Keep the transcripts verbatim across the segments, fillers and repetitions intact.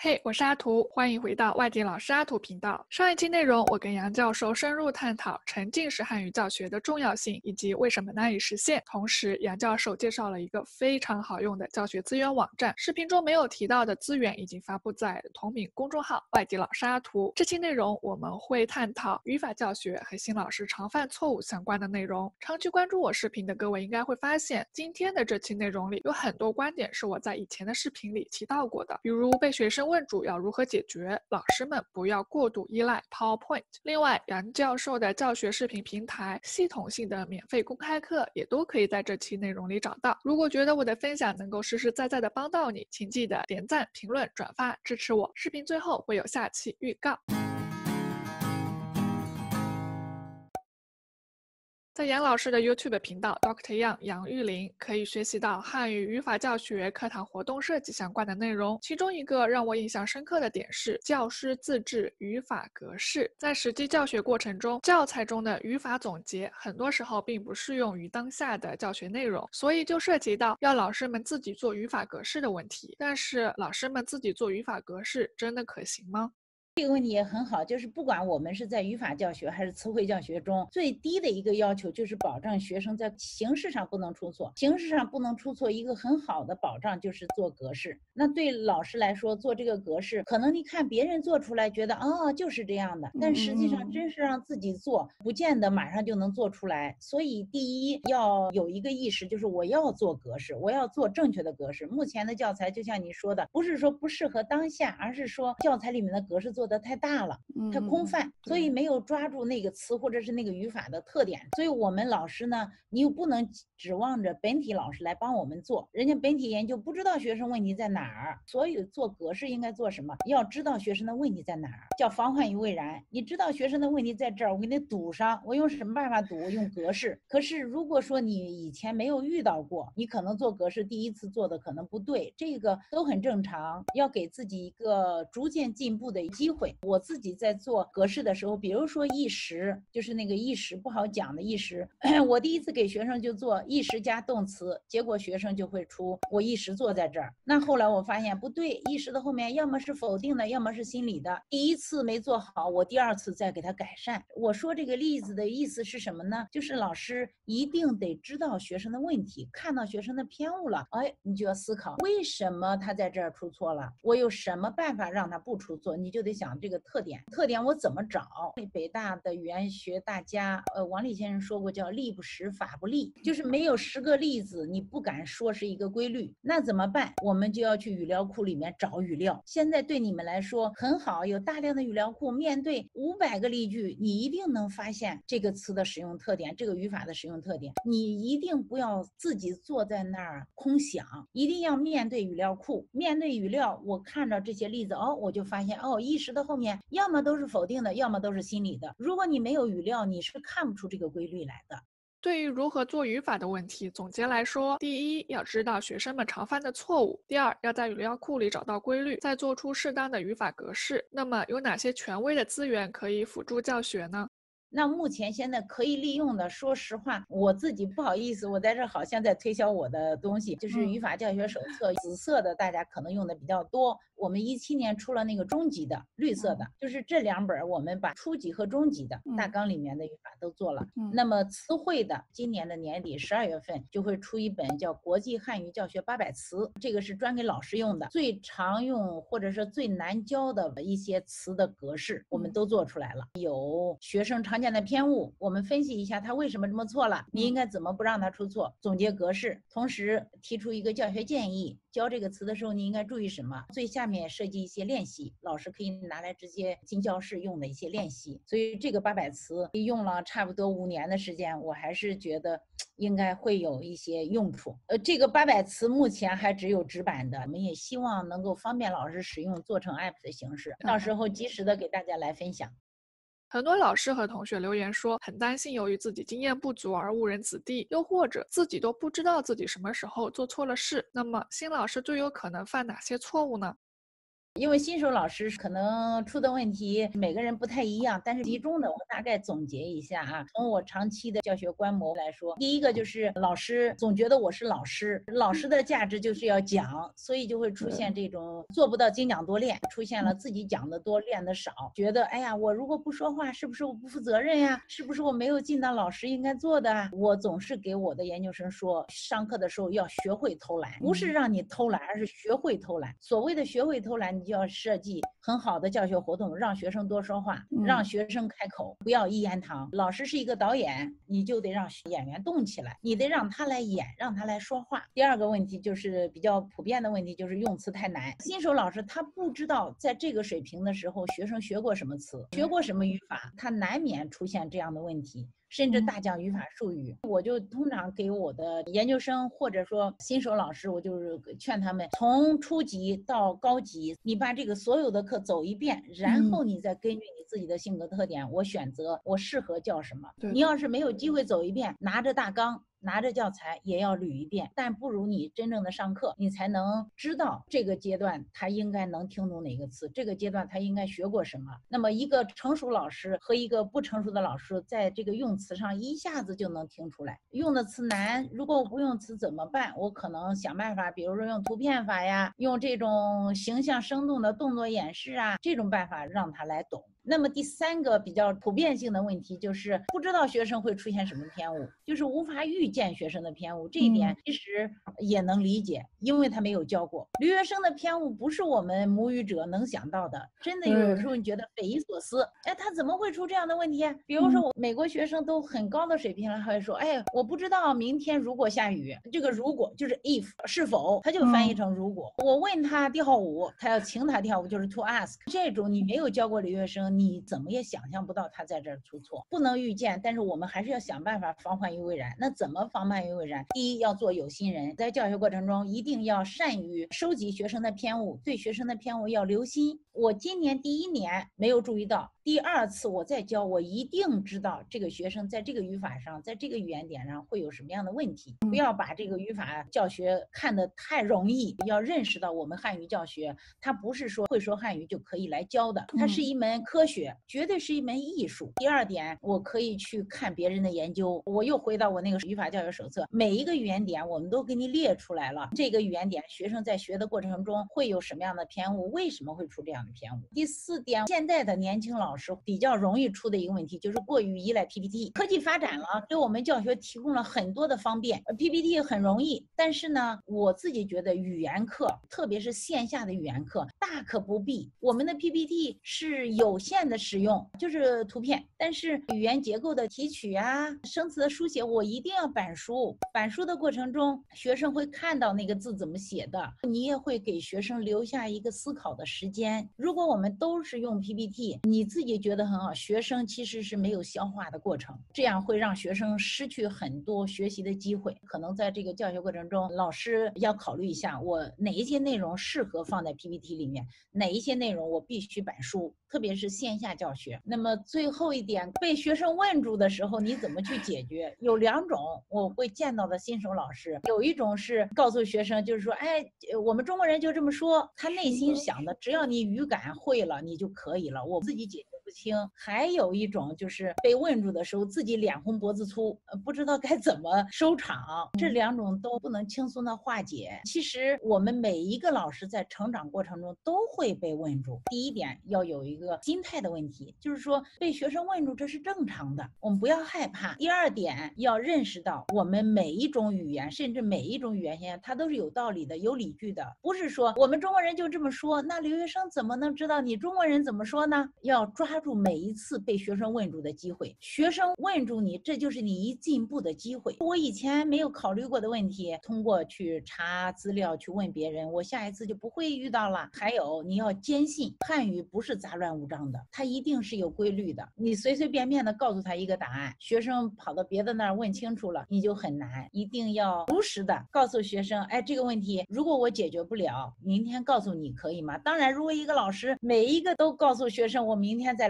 嘿，我是阿图，欢迎回到外地老师阿图频道。上一期内容，我跟杨教授深入探讨沉浸式汉语教学的重要性以及为什么难以实现。同时，杨教授介绍了一个非常好用的教学资源网站，视频中没有提到的资源已经发布在同名公众号外地老师阿图。这期内容我们会探讨语法教学和新老师常犯错误相关的内容。长期关注我视频的各位应该会发现，今天的这期内容里有很多观点是我在以前的视频里提到过的，比如被学生问主要如何解决，老师们不要过度依赖 PowerPoint。另外，杨教授的教学视频平台、系统性的免费公开课也都可以在这期内容里找到。如果觉得我的分享能够实实在在的帮到你，请记得点赞、评论、转发支持我。视频最后会有下期预告。在杨老师的 YouTube 频道 Doctor Yang 杨玉玲可以学习到汉语语法教学、课堂活动设计相关的内容。其中一个让我印象深刻的点是教师自制语法格式。在实际教学过程中，教材中的语法总结很多时候并不适用于当下的教学内容，所以就涉及到要老师们自己做语法格式的问题。但是老师们自己做语法格式真的可行吗？ 这个问题也很好，就是不管我们是在语法教学还是词汇教学中，最低的一个要求就是保证学生在形式上不能出错。形式上不能出错，一个很好的保障就是做格式。那对老师来说，做这个格式，可能你看别人做出来觉得哦就是这样的，但实际上真是让自己做，不见得马上就能做出来。所以第一要有一个意识，就是我要做格式，我要做正确的格式。目前的教材就像你说的，不是说不适合当下，而是说教材里面的格式做得太大了，太空泛，嗯、所以没有抓住那个词或者是那个语法的特点。所以我们老师呢，你又不能指望着本体老师来帮我们做，人家本体研究不知道学生问题在哪儿，所以做格式应该做什么？要知道学生的问题在哪儿，叫防患于未然。你知道学生的问题在这儿，我给你堵上，我用什么办法堵？用格式。可是如果说你以前没有遇到过，你可能做格式第一次做的可能不对，这个都很正常，要给自己一个逐渐进步的机会。我自己在做格式的时候，比如说意识，就是那个意识不好讲的意识，我第一次给学生就做意识加动词，结果学生就会出我意识坐在这儿。那后来我发现不对，意识的后面要么是否定的，要么是心理的。第一次没做好，我第二次再给他改善。我说这个例子的意思是什么呢？就是老师一定得知道学生的问题，看到学生的偏误了，哎，你就要思考为什么他在这儿出错了，我有什么办法让他不出错，你就得想这个特点，特点我怎么找？北大的语言学大家，呃，王立先生说过叫例不实，法不立，就是没有十个例子，你不敢说是一个规律，那怎么办？我们就要去语料库里面找语料。现在对你们来说很好，有大量的语料库，面对五百个例句，你一定能发现这个词的使用特点，这个语法的使用特点。你一定不要自己坐在那儿空想，一定要面对语料库，面对语料，我看到这些例子，哦，我就发现，哦，意识的后面要么都是否定的，要么都是心理的。如果你没有语料，你是看不出这个规律来的。 对于如何做语法的问题，总结来说，第一，要知道学生们常犯的错误；第二，要在语料库里找到规律，再做出适当的语法格式。那么，有哪些权威的资源可以辅助教学呢？ 那目前现在可以利用的，说实话，我自己不好意思，我在这好像在推销我的东西，就是语法教学手册，紫色的大家可能用的比较多。我们一七年出了那个中级的绿色的，就是这两本我们把初级和中级的大纲里面的语法都做了。那么词汇的，今年的年底十二月份就会出一本叫《国际汉语教学八百词》，这个是专给老师用的，最常用或者是最难教的一些词的格式，我们都做出来了。有学生常见的偏误，我们分析一下他为什么这么错了，你应该怎么不让他出错，总结格式，同时提出一个教学建议，教这个词的时候你应该注意什么，最下面设计一些练习，老师可以拿来直接进教室用的一些练习。所以这个八百词用了差不多五年的时间，我还是觉得应该会有一些用处。呃，这个八百词目前还只有纸版的，我们也希望能够方便老师使用，做成 app 的形式，到时候及时的给大家来分享。 很多老师和同学留言说，很担心由于自己经验不足而误人子弟，又或者自己都不知道自己什么时候做错了事。那么，新老师最有可能犯哪些错误呢？ 因为新手老师可能出的问题每个人不太一样，但是集中的我大概总结一下啊。从我长期的教学观摩来说，第一个就是老师总觉得我是老师，老师的价值就是要讲，所以就会出现这种做不到精讲多练，出现了自己讲的多练的少，觉得哎呀，我如果不说话，是不是我不负责任呀？是不是我没有尽到老师应该做的啊？我总是给我的研究生说，上课的时候要学会偷懒，不是让你偷懒，而是学会偷懒。所谓的学会偷懒，你就要设计很好的教学活动，让学生多说话，让学生开口，不要一言堂。老师是一个导演，你就得让演员动起来，你得让他来演，让他来说话。第二个问题就是比较普遍的问题，就是用词太难。新手老师他不知道在这个水平的时候，学生学过什么词，学过什么语法，他难免出现这样的问题。甚至大讲语法术语，我就通常给我的研究生或者说新手老师，我就是劝他们从初级到高级，你把这个所有的课走一遍，然后你再根据你自己的性格特点，我选择我适合教什么。你要是没有机会走一遍，拿着大纲拿着教材也要捋一遍，但不如你真正的上课，你才能知道这个阶段他应该能听懂哪个词，这个阶段他应该学过什么。那么一个成熟老师和一个不成熟的老师在这个用词上一下子就能听出来，用的词难，如果我不用词怎么办？我可能想办法，比如说用图片法呀，用这种形象生动的动作演示啊，这种办法让他来懂。那么第三个比较普遍性的问题就是不知道学生会出现什么偏误，就是无法预见学生的偏误。这一点其实也能理解，因为他没有教过。留学生的偏误不是我们母语者能想到的，真的有时候你觉得匪夷所思。哎，他怎么会出这样的问题？比如说我美国学生都很高的水平了，还会说，哎，我不知道明天如果下雨，这个如果就是 if 是否，他就翻译成如果。我问他跳舞，他要请他跳舞，就是 to ask。这种你没有教过留学生，你怎么也想象不到他在这儿出错，不能预见，但是我们还是要想办法防患于未然。那怎么防范于未然？第一，要做有心人，在教学过程中一定要善于收集学生的偏误，对学生的偏误要留心。我今年第一年没有注意到，第二次我再教，我一定知道这个学生在这个语法上，在这个语言点上会有什么样的问题。不要把这个语法教学看得太容易，要认识到我们汉语教学它不是说会说汉语就可以来教的，它是一门科学，绝对是一门艺术。第二点，我可以去看别人的研究，我又回到我那个语法教学手册，每一个语言点我们都给你列出来了，这个语言点学生在学的过程中会有什么样的偏误，为什么会出这样的偏误。第四点，现在的年轻老师比较容易出的一个问题就是过于依赖 P P T。 科技发展了，给我们教学提供了很多的方便， P P T 很容易，但是呢，我自己觉得语言课，特别是线下的语言课，大可不必。我们的 P P T 是有限的使用，就是图片，但是语言结构的提取啊，生词的书写，我一定要板书。板书的过程中，学生会看到那个字怎么写的，你也会给学生留下一个思考的时间。如果我们都是用 P P T， 你自己觉得很好，学生其实是没有消化的过程，这样会让学生失去很多学习的机会。可能在这个教学过程中，老师要考虑一下，我哪一些内容适合放在 P P T 里面，哪一些内容我必须板书，特别是线下教学。那么最后一点，被学生问住的时候你怎么去解决？有两种我会见到的新手老师，有一种是告诉学生，就是说，哎，我们中国人就这么说，他内心想的只要你语感会了你就可以了，我自己解决不清。还有一种就是被问住的时候自己脸红脖子粗，不知道该怎么收场。这两种都不能轻松的化解。其实我们每一个老师在成长过程中都会被问住。第一点要有一个心态的问题，就是说被学生问住这是正常的，我们不要害怕。第二点要认识到我们每一种语言，甚至每一种语言现象它都是有道理的，有理据的，不是说我们中国人就这么说，那留学生怎么能知道你中国人怎么说呢？要抓住每一次被学生问住的机会，学生问住你，这就是你一进步的机会。我以前没有考虑过的问题，通过去查资料去问别人，我下一次就不会遇到了。还有你要坚信汉语不是杂乱无章的，它一定是有规律的。你随随便便的告诉他一个答案，学生跑到别的那儿问清楚了，你就很难。一定要如实的告诉学生，哎，这个问题如果我解决不了，明天告诉你可以吗？当然，如果一个老师每一个都告诉学生我明天再来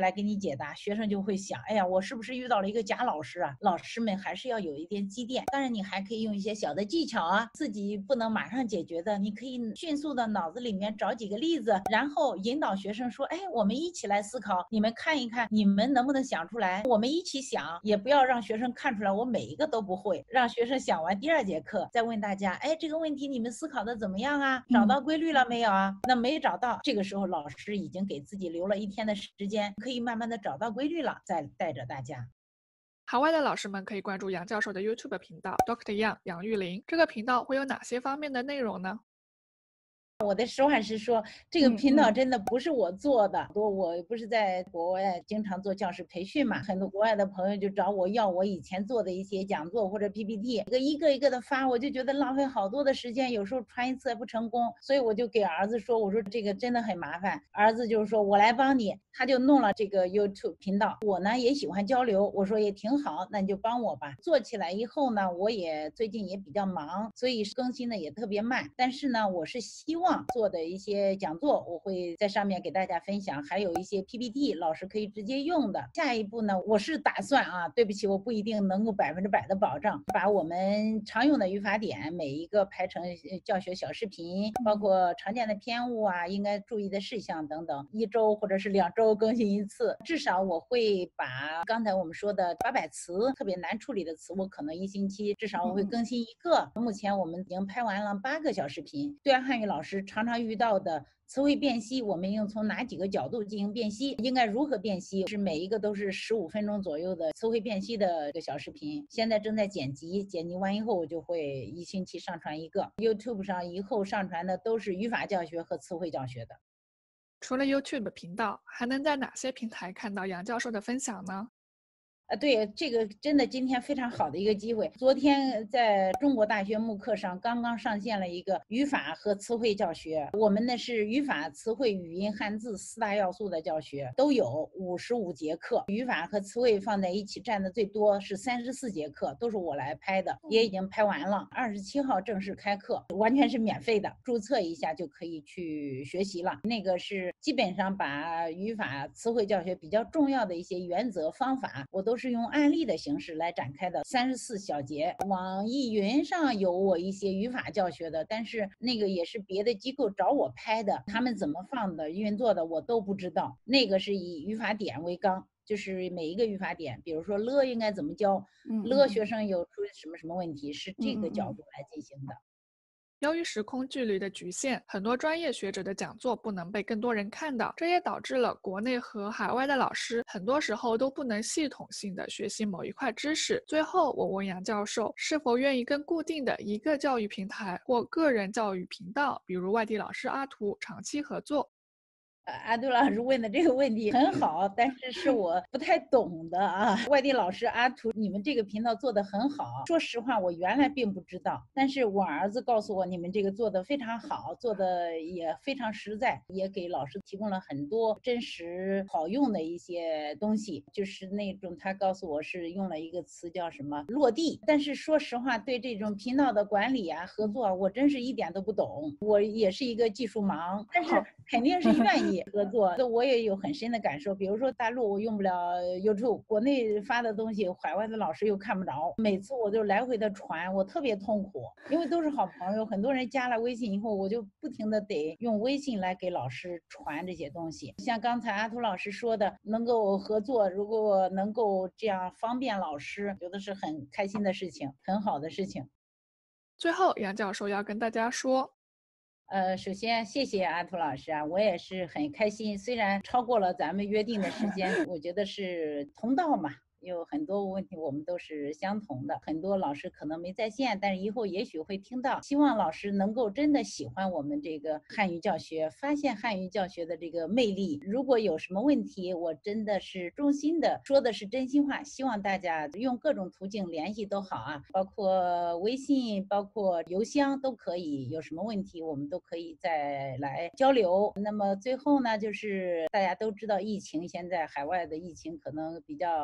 来给你解答，学生就会想，哎呀，我是不是遇到了一个假老师啊？老师们还是要有一点积淀。当然，你还可以用一些小的技巧啊，自己不能马上解决的，你可以迅速的脑子里面找几个例子，然后引导学生说，哎，我们一起来思考，你们看一看，你们能不能想出来？我们一起想，也不要让学生看出来我每一个都不会，让学生想完第二节课再问大家，哎，这个问题你们思考的怎么样啊？找到规律了没有啊？那没找到，这个时候老师已经给自己留了一天的时间，可以慢慢的找到规律了，再带着大家。 海外的老师们可以关注杨教授的 YouTube 频道 Doctor Yang 杨玉玲，这个频道会有哪些方面的内容呢？ 我的实话实说，这个频道真的不是我做的，多、嗯嗯、我不是在国外经常做教师培训嘛，很多国外的朋友就找我要我以前做的一些讲座或者 P P T， 一个一个的发，我就觉得浪费好多的时间，有时候传一次还不成功，所以我就给儿子说，我说这个真的很麻烦，儿子就是说我来帮你，他就弄了这个 YouTube 频道。我呢也喜欢交流，我说也挺好，那你就帮我吧。做起来以后呢，我也最近也比较忙，所以更新的也特别慢，但是呢，我是希望做的一些讲座，我会在上面给大家分享，还有一些 P P T 老师可以直接用的。下一步呢，我是打算啊，对不起，我不一定能够百分之百的保障，把我们常用的语法点每一个拍成教学小视频，包括常见的偏误啊，应该注意的事项等等，一周或者是两周更新一次。至少我会把刚才我们说的八百词特别难处理的词，我可能一星期至少我会更新一个。目前我们已经拍完了八个小视频，对岸汉语老师常常遇到的词汇辨析，我们应从哪几个角度进行辨析，应该如何辨析，是每一个都是十五分钟左右的词汇辨析的一个小视频，现在正在剪辑，剪辑完以后我就会一星期上传一个。 YouTube 上以后上传的都是语法教学和词汇教学的。 除了 YouTube 频道，还能在哪些平台看到杨教授的分享呢？ 啊，对，这个真的今天非常好的一个机会。昨天在中国大学慕课上刚刚上线了一个语法和词汇教学，我们呢是语法、词汇、语音、汉字四大要素的教学，都有五十五节课，语法和词汇放在一起占的最多是三十四节课，都是我来拍的，也已经拍完了。二十七号正式开课，完全是免费的，注册一下就可以去学习了。那个是基本上把语法、词汇教学比较重要的一些原则方法，我都是用案例的形式来展开的，三十四小节。网易云上有我一些语法教学的，但是那个也是别的机构找我拍的，他们怎么放的、运作的我都不知道。那个是以语法点为纲，就是每一个语法点，比如说了应该怎么教，了学生有出什么什么问题，是这个角度来进行的。 由于时空距离的局限，很多专业学者的讲座不能被更多人看到，这也导致了国内和海外的老师很多时候都不能系统性的学习某一块知识。最后，我问杨教授，是否愿意跟固定的一个教育平台或个人教育频道，比如外地老师阿图，长期合作？ 阿杜老师问的这个问题很好，但是是我不太懂的啊。外地老师阿图，你们这个频道做得很好。说实话，我原来并不知道，但是我儿子告诉我，你们这个做得非常好，做得也非常实在，也给老师提供了很多真实好用的一些东西。就是那种他告诉我是用了一个词叫什么落地。但是说实话，对这种频道的管理啊、合作啊，我真是一点都不懂。我也是一个技术盲，但是肯定是愿意合作，这我也有很深的感受。比如说大陆我用不了 YouTube， 国内发的东西海外的老师又看不着，每次我就来回的传，我特别痛苦，因为都是好朋友，很多人加了微信以后，我就不停的得用微信来给老师传这些东西。像刚才阿图老师说的，能够合作，如果能够这样方便老师，觉得是很开心的事情，很好的事情。 最后，杨教授要跟大家说， 呃，首先谢谢阿图老师啊，我也是很开心，虽然超过了咱们约定的时间，我觉得是同道嘛。有很多问题我们都是相同的，很多老师可能没在线，但是以后也许会听到。希望老师能够真的喜欢我们这个汉语教学，发现汉语教学的这个魅力。如果有什么问题，我真的是衷心的说的是真心话，希望大家用各种途径联系都好啊，包括微信，包括邮箱都可以。有什么问题我们都可以再来交流。那么最后呢，就是大家都知道疫情，现在海外的疫情可能比较严重。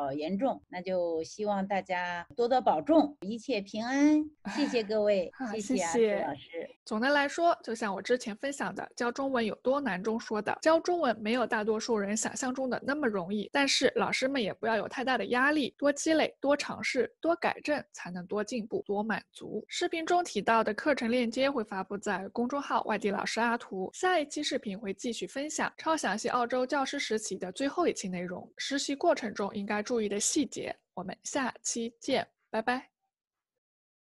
众，那就希望大家多多保重，一切平安。谢谢各位， 啊， 谢谢谢阿朱谢。 老师。 总的来说，就像我之前分享的，教中文有多难中说的，教中文没有大多数人想象中的那么容易。但是老师们也不要有太大的压力，多积累、多尝试、多改正，才能多进步、多满足。视频中提到的课程链接会发布在公众号外地老师阿图。下一期视频会继续分享超详细澳洲教师实习的最后一期内容，实习过程中应该注意的细节。我们下期见，拜拜。